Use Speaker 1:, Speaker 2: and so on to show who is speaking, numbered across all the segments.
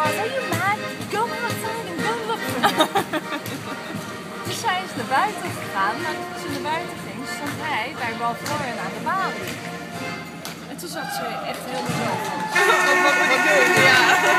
Speaker 1: was, are you mad? Go outside and go look for him. Dus zij is naar buiten gegaan, maar toen ze naar buiten ging, stond hij bij Ralph Lauren aan de balie. En toen zat ze echt helemaal zo van.
Speaker 2: Wat moet ik doen? Ja.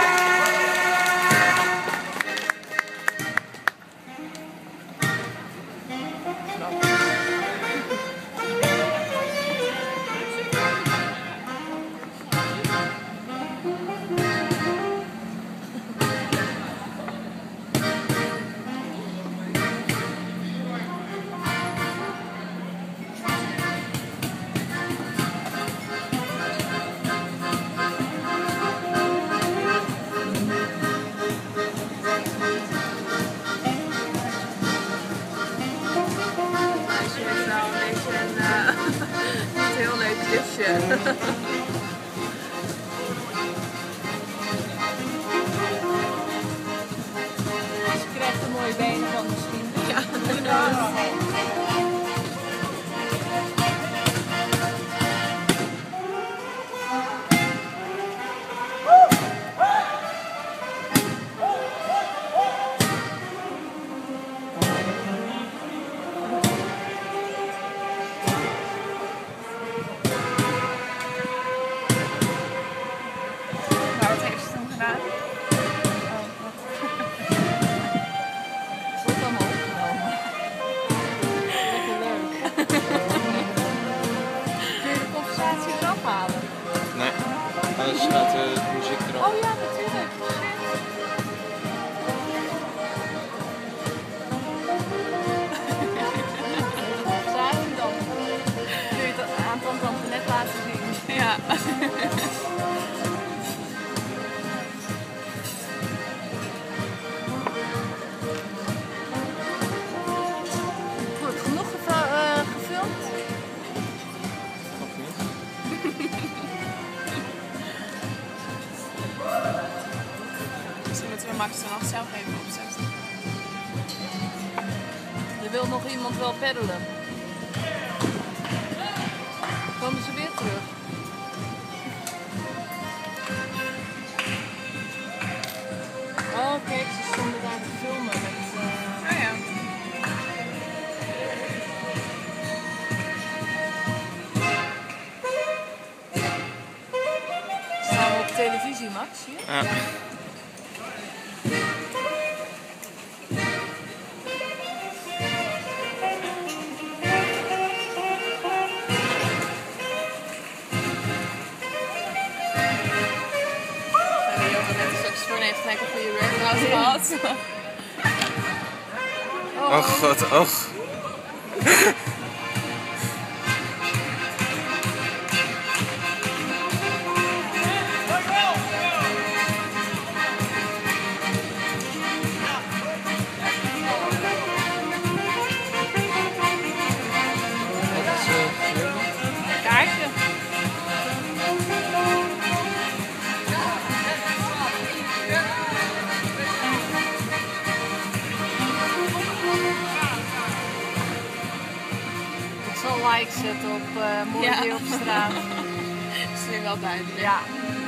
Speaker 2: Niet heel leuk klusje.
Speaker 1: Ze krijgt een mooie benen van misschien.
Speaker 2: Ja.
Speaker 1: Maar wat heeft ze toen gedaan? Oh, wat? Wordt allemaal opgenomen. Lekker leuk. Kun je de conversatie eraf halen?
Speaker 3: Nee, anders gaat de muziek erop.
Speaker 1: Oh ja, natuurlijk. Conversatie dan. Kun je het aan Tante net laten zien?
Speaker 2: Ja.
Speaker 1: Goed, genoeg gefilmd?
Speaker 3: Nog niet.
Speaker 2: Misschien moeten we Max dan nog zelf even opzetten.
Speaker 1: Er wil nog iemand wel peddelen. Komen ze weer terug? Oh kijk, ze stonden daar te filmen met...
Speaker 2: Oh ja.
Speaker 1: Staan we op televisie, Max? Hier?
Speaker 3: Ja.
Speaker 2: Die jongen net een saxofoon heeft lekker voor je workout gehad.
Speaker 3: Oh god, och. Wat is
Speaker 1: Kaartje. Ik zal like zetten op Mooi
Speaker 2: Ja.
Speaker 1: Weer op straat.
Speaker 2: Dat is nu wel duidelijk.
Speaker 1: Ja.